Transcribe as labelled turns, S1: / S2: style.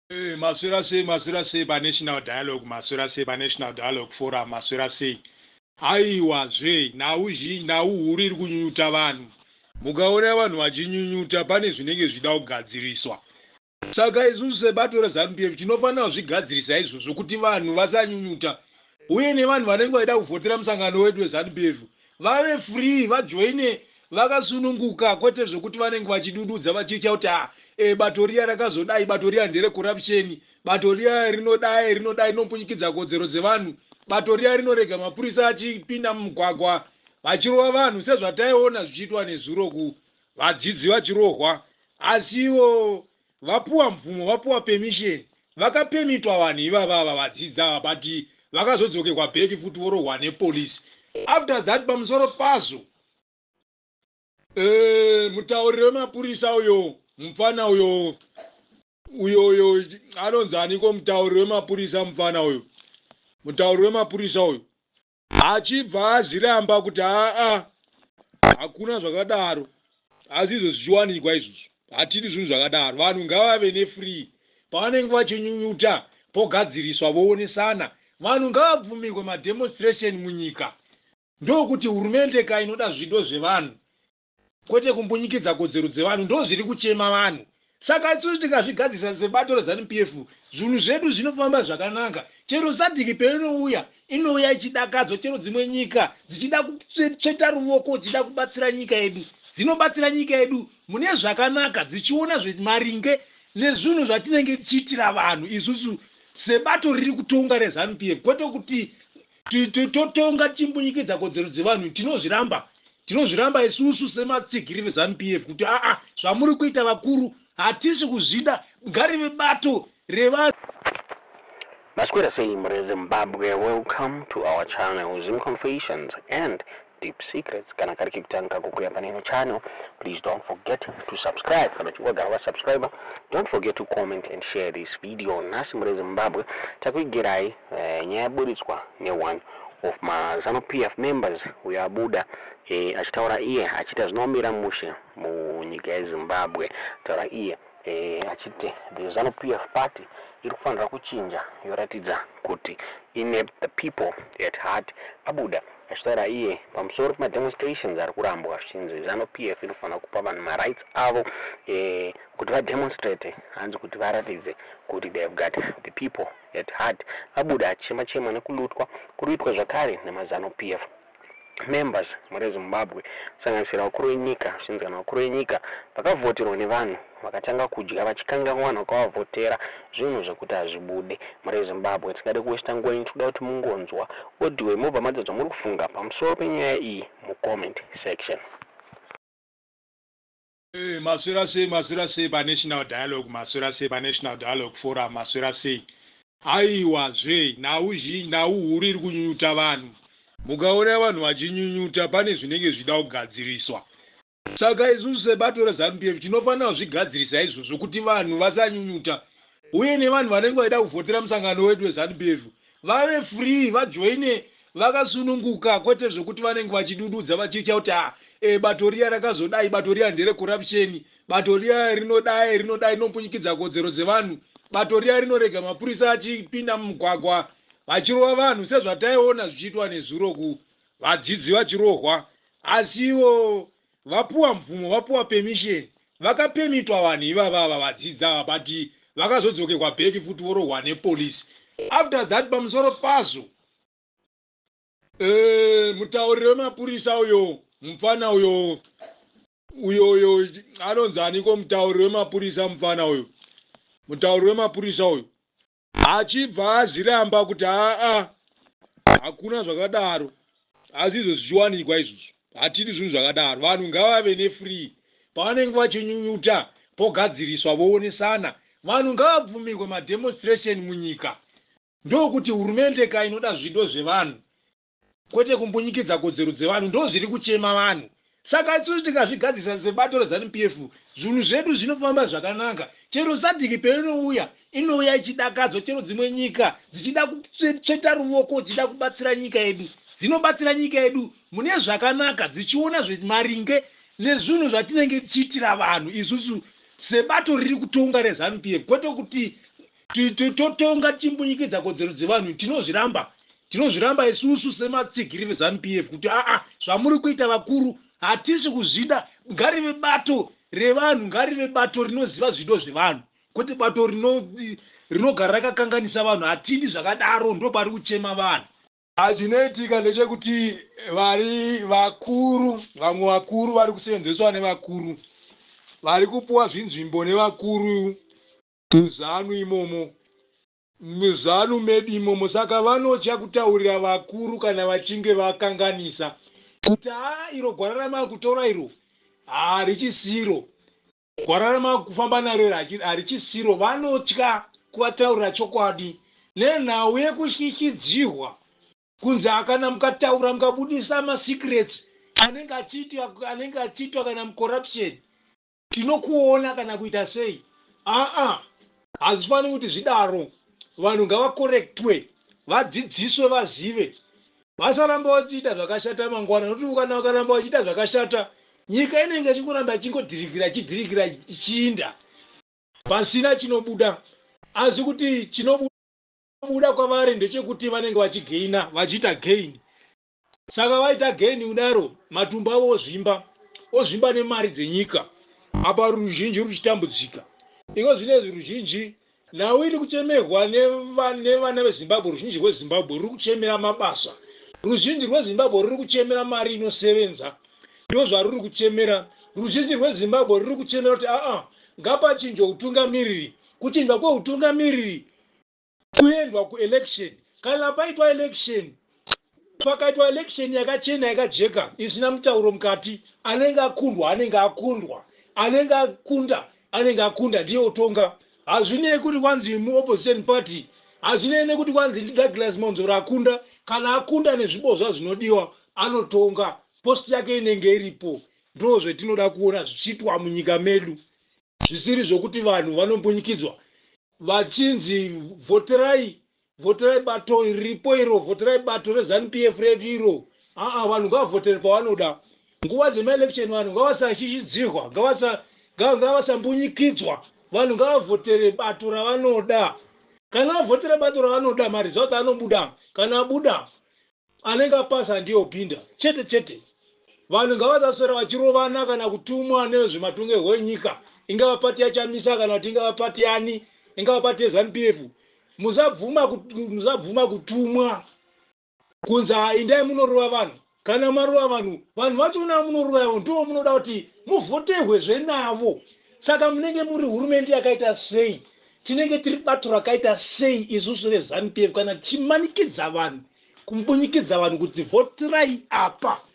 S1: Maswera sei pa National Dialogue, Maswera sei pa National Dialogue Forum, Maswera sei. Aiwa zve, nau huru iri kunyunyuta vanhu. Mukaona vanhu vachinyunyuta pane zvinenge zvida kugadziriswa. Saka isusu sebato reZANU-PF tinofanira kuzvigadzirisa izvozvo kuti vanhu vasanyunyuta. Uye nevanhu vanenge vaida kuvhotera musangano wedu weZANU-PF vave free, vajoine vakasununguka, kwete zvokuti vanenge vachidududza vachiita kuti bato riya rakazodai, bato riya ndere corruption, bato riya rinodai rinopunyikidza kodzero dzevanhu, bato riya rinorega mapurisa achipinda mumugwagwa vachirova vanhu sezvataiona zvichiitwa nezuroku, vadzidzi vachirohwa. Asi ivo vapuwa mvumo, vapuwa permission, vakapemitwa vanhu ivava vadzidzi ava, but vakazodzokekwa bheki futi vorohwa nepolisi. After that pamusoro pazvo mutauriri wemapurisa uyo mufana uyo anonzi aniko mutauriri wemapurisa mufana uyo, mutauriri wemapurisa uyo achibva azviramba kuti hakuna zvakadaro. Asi izvo zvichiwanikwa izvozvo hatidi zvinhu zvakadaro. Vanhu ngavave nefree pavanenge vachinyunyuta, pogadziriswa voonesana. Vanhu ngavabvumirwe mademonstration munyika, ndokuti hurumende ka inoda zvido zvevanhu kwete kumbunyikidza kodzero dzevanhu, ndo zviri kuchema vanhu. Saka isusu tikazvigadzirisa sebato reZANU-PF zvinhu zvedu zvinofamba zvakanaka. Chero SADC inouya ichidakadzwa, chero dzimwe nyika dzichida kutsveta ruoko dzichida kubatsira nyika yedu, dzinobatsira nyika yedu mune zvakanaka, dzichiona maringe nezvinhu zvatinenge tichiitira vanhu isusu sebato riri kutonga reZANU-PF, kwete kuti totonga tichimbunyikidza kodzero dzevanhu. Tinozviramba isusu sematsigiri veZANU-PF kuti zvamuri kuita vakuru hatisi kuzvida, ngarive bato revanhu.
S2: Maswera sei Zimbabwe, welcome to our channel Zim Confessions and Deep Secrets. Kana kari kikutanga kukuya paneno channel, please don't forget to subscribe. Kana chiwaga subscriber, don't forget to comment and share this video. Nasi Zimbabwe takuigirai nyaburitswa ne one of my ZANU-PF members uyabuda achitaura iye achita zvinomira mushe munyika yeZimbabwe. Taura iye achiti the ZANU-PF party iri kufanira kuchinja yoratidza kuti ine the people at heart. Abuda achitaura iye pamusoro pemademonstrations ari kurambwa zvichinzi ZANU-PF inofanira kupa vanhu marights avo kuti vademonstrate, hanzi kuti varatidze kuti they have got the people at heart. Abuda achema nekulutwa kuruitwa zvakare nemaZANU-PF members muri Zimbabwe, sanganisira vakuru venyika, zvichinzi kana vakuru venyika vakavhoterwa nevanhu vakatanga kudya vachikanga vanhu vakavavhotera zvinhu zvekuti hazvibude muri Zimbabwe. Tisingade kuwesta nguva ino, tinoda kuti mungonzwa odiwe mobva madzadzwa muri kufunga pamusoro penyaya iyi mucomment section.
S1: Maswera sei pa National Dialogue, Maswera sei pa National Dialogue Forum, Maswera sei. Aiwa zve, nau huru iri kunyunyuta vanhu. Mukaona vanhu vachinyunyuta pane zvinenge zvida kugadziriswa. Saka isusu sebato reZANU-PF tinofanira kuzvigadzirisa izvozvo kuti vanhu vasanyunyuta. Uye nevanhu vanenge vaida kuvhotera musangano wedu weZANU-PF vave free, vajoine vakasununguka, kwete zvokuti vanenge vachidududza vachiita kuti bato riya rakazodai, bato riya ndere corruption, bato riya rinodai rinopunyikidza kodzero dzevanhu, bato riya rinorega mapurisa achipinda mumugwagwa vachirova vanhu sezvataiona zvichiitwa nezuroku, vadzidzi vachirohwa. Asi ivo vapuwa mvumo, vapuwa permission, vakapemitwa vanhu ivava vadzidzi ava, but vakazodzokekwa bheki futi vorohwa nepolisi. After that pamusoro pazvo mutauriri wemapurisa uyo mufana uyo anonzi aniko mutauriri wemapurisa mufana uyo, mutauriri wemapurisa uyo achibva azviramba kuti hakuna zvakadaro. Asi izvo zvichiwanikwa izvozvo hatidi zvinhu zvakadaro. Vanhu ngavave nefree pavanenge vachinyunyuta, pogadziriswa voonesana. Vanhu ngavabvumirwe mademonstration munyika, ndokuti hurumende ka inoda zvido zvevanhu kwete kumbunyikidza kodzero dzevanhu, ndo zviri kuchema vanhu. Saka isusu tikazvigadzirisa sebato reZANU-PF zvinhu zvedu zvinofamba zvakanaka. Chero SADC inouya ichidakadzwa, chero dzimwe nyika dzichida kutsveta ruoko dzichida kubatsira nyika yedu, dzinobatsira nyika yedu mune zvakanaka, dzichiona maringe nezvinhu zvatinenge tichiitira vanhu isusu sebato riri kutonga reZANU-PF, kwete kuti totonga timbunyikidza kodzero dzevanhu tinozviramba isusu sematsigiri veZANU-PF kuti zvamuri kuita vakuru hatisi kuzvida. Ngarive bato revanhu, ngarive bato rinoziva zvido zvevanhu, kuti bato rinogara rakakanganisa vanhu. Hatidi zvakadaro, ndo pari kuchema vanhu. Chinoitika ndechekuti vari vakuru, vamwe vakuru vari kusenzeswa nevakuru, vari kupuwa zvinzvimbo nevakuru muzanu imomo, muzanu medu imomo. Saka vanotya kutaurira vakuru kana vachinge vakanganisa kuti iro gwara ramakutora iro harichisiro, gwara ramakufamba naro harichisiro. Vanotya kuvataurira chokwadi nenhau yekushyikidzirwa, kunze akana mukataura mukabudisa masecrets anenge achiitwa kana mucorruption, tinokuona kana kuita sei. Hazvifaniri kuti zvidaro. Vanhu ngavakorektwe, vadzidziswe, vazive, vasaramba vachiita zvakashata mangwana. Nokuti kana vakaramba vachiita zvakashata, nyika inenge ichingoramba ichidirikira ichiinda pasina chinobuda. Asi kuti chinobuda kwavari ndechekuti vanenge vachigeina, vachiita gain. Saka vaita gain kudaro, matumbu avo ozvimba nemari dzenyika. Apa ruzhinji ruchitambudzika. Iko zvinezvi ruzhinji nhau iri kuchemerwa nevana veZimbabwe. Ruzhinji rweZimbabwe ruri kuchemera mabasa. Ruzhinji rweZimbabwe ruri kuchemera mari inosevenza. Ndo zvaruri kuchemera. Ruzhinji rweZimbabwe ruri kuchemera kuti ngapachinjwa utungamiriri. Kuchinjwa kweutungamiriri kuendwa kuelection. Kana paitwa election, pakaitwa election yakachena yakajeka isina mutauro mukati, anenge akundwa anenge akundwa, anenge akunda ndiye utonga. Hazvinei kuti kwanzi muopposition party, hazvinei nekuti kwanzi Douglas Monzoro akunda. Kana akunda nezvibozva zvinodiwa, anotonga, posti yake inenge iripo. Ndo zvetinoda kuona zvichitwa munyika medu, zvisiri zvokuti vanhu vanombunyikidzwa vachinzi voterai bato riripo iro, voterai bato reZANU-PF redu iro. Vanhu ngavavotere pavanoda. Nguva dzemaelection vanhu ngavasashishedzirwa, ngavasambunyikidzwa. Vanhu ngavavotere bato ravanoda. Kana vavotere bato ravanoda, marizauti anobuda. Kana abuda, anenge apasa ndiye opinda. Chete. Vanhu ngavasaswera vachirovana kana kutumwa nevezvematongerwo enyika. Ingava pati yaChamisa kana kuti ingava pati yani, ingava pati yeZANU-PF. Musabvuma kutumwa kunzi indai munorova vanhu. Kana marova vanhu vachona munorova vanhu, ndo munoda kuti muvhoterwe zvenavo. Saka munenge muri hurumende yakaita sei, tinenge tiri bato rakaita sei isusu veZANU-PF kana tichimanikidza vanhu, kumbunyikidza vanhu kuti voterai apa.